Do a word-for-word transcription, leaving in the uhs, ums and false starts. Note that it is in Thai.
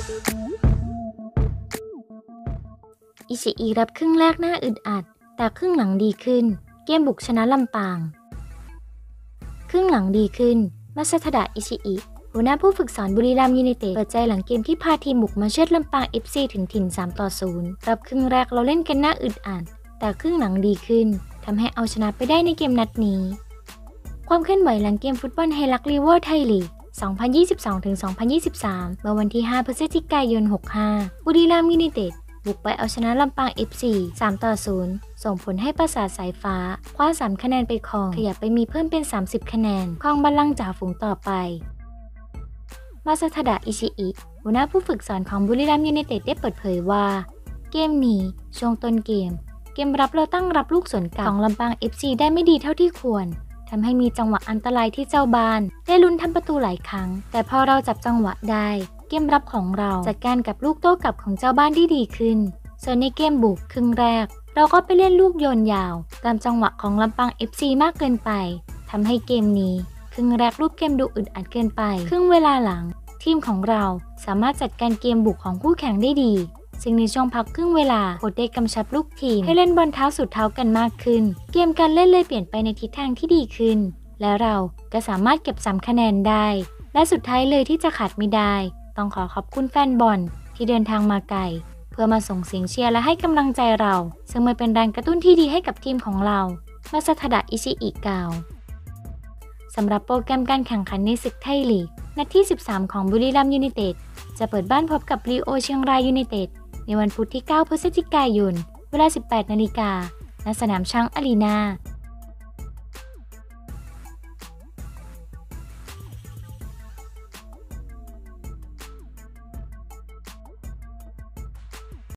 อิชิอิรับครึ่งแรกหน้าอึดอัดแต่ครึ่งหลังดีขึ้นเกมบุกชนะลำปางครึ่งหลังดีขึ้นมาซาทาดะอิชิอิหัวหน้าผู้ฝึกสอนบุรีรัมย์ยูไนเต็ดเปิดใจหลังเกมที่พาทีมบุกมาเชือดลำปาง เอฟ ซี ถึงถิ่น สามต่อศูนย์ รับครึ่งแรกเราเล่นกันหน้าอึดอัดแต่ครึ่งหลังดีขึ้นทำให้เอาชนะไปได้ในเกมนัดนี้ความเคลื่อนไหวหลังเกมฟุตบอลไฮลักลีเวอร์ไทยลีก สองพันยี่สิบสองถึงสองพันยี่สิบสาม เมื่อวันที่ ห้า พฤศจิกายน หกสิบห้า บุรีรัมย์ยูไนเต็ดบุกไปเอาชนะลำปาง เอฟ ซี สามต่อศูนย์ ส่งผลให้ปราสาทสายฟ้าคว้าสามคะแนนไปครองขยับไปมีเพิ่มเป็นสามสิบคะแนนครองบัลลังก์จ่าฝูงต่อไปมาซาทาดะอิชิอิหัวหน้าผู้ฝึกสอนของบุรีรัมย์ยูไนเต็ดได้เปิดเผยว่าเกมนี้ช่วงต้นเกมเกมรับเราตั้งรับลูกสวนกลับของลำปาง เอฟ ซี ได้ไม่ดีเท่าที่ควรทำให้มีจังหวะอันตรายที่เจ้าบ้านได้ลุ้นทำประตูหลายครั้งแต่พอเราจับจังหวะได้เกมรับของเราจัดการกับลูกโต้กลับของเจ้าบ้านได้ดีขึ้นส่วนในเกมบุกครึ่งแรกเราก็ไปเล่นลูกโยนยาวตามจังหวะของลำปาง เอฟ ซี มากเกินไปทำให้เกมนี้ครึ่งแรกรูปเกมดูอึดอัดเกินไปครึ่งเวลาหลังทีมของเราสามารถจัดการเกมบุกของคู่แข่งได้ดีซึ่งในช่วงพักครึ่งเวลาโค้ชได้กำชับลูกทีมให้เล่นบอลเท้าสุดเท้ากันมากขึ้นเกมการเล่นเลยเปลี่ยนไปในทิศทางที่ดีขึ้นและเราก็สามารถเก็บสามคะแนนได้และสุดท้ายเลยที่จะขาดไม่ได้ต้องขอขอบคุณแฟนบอลที่เดินทางมาไกลเพื่อมาส่งเสียงเชียร์และให้กำลังใจเราซึ่งมันเป็นแรงกระตุ้นที่ดีให้กับทีมของเรามาซาทาดะอิชิอิกล่าวสำหรับโปรแกรมการแข่งขันในศึกไทยลีกนัดที่สิบสามของบุรีรัมย์ยูไนเต็ดจะเปิดบ้านพบกับลีโอเชียงรายยูไนเต็ดในวันพุธที่เก้าพฤศจิกายนเวลา สิบแปดนาฬิกา ณ สนามช้างอารีนา